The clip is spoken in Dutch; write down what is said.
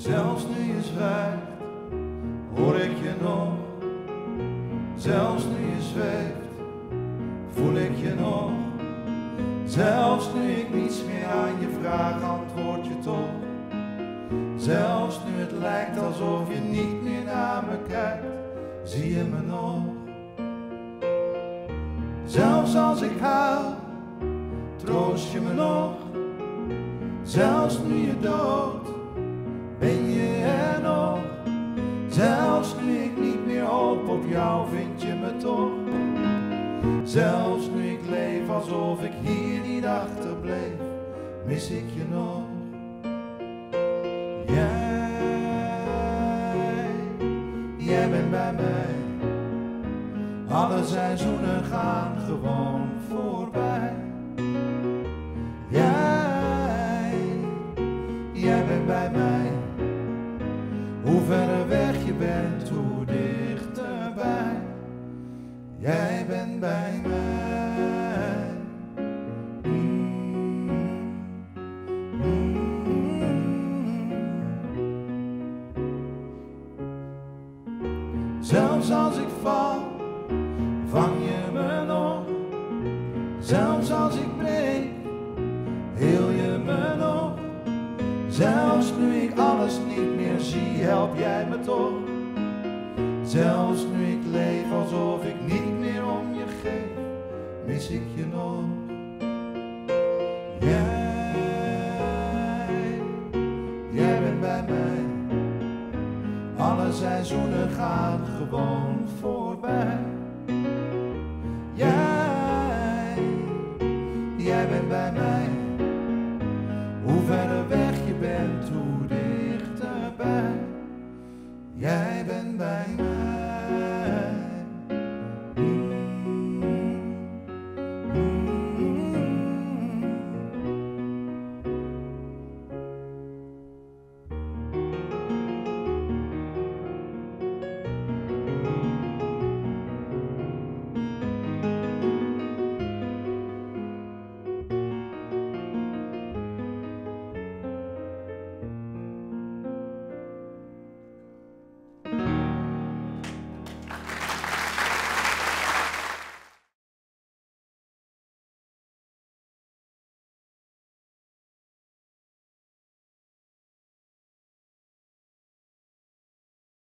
Zelfs nu je zwijgt, hoor ik je nog. Zelfs nu je zweeft, voel ik je nog. Zelfs nu ik niets meer aan je vraag, antwoord je toch. Zelfs nu het lijkt alsof je niet meer naar me kijkt, zie je me nog. Zelfs als ik huil, troost je me nog. Zelfs nu je dood, ben je er nog. Zelfs nu ik niet meer hoop op jou, vind je me toch. Zelfs nu ik leef alsof ik hier niet achterbleef, mis ik je nog. Jij bent bij mij. Alle seizoenen gaan gewoon voorbij. Jij bent bij mij. Hoe verder weg je bent, hoe dichterbij. Jij bent bij mij. Zelfs als ik val, vang je me nog. Zelfs als ik breek, heel je me nog. Zelfs nu ik alles niet meer zie, help jij me toch. Zelfs nu ik leef alsof ik niet meer om je geef, mis ik je nog. Jij bent bij mij. Alle seizoenen gaan gewoon voorbij.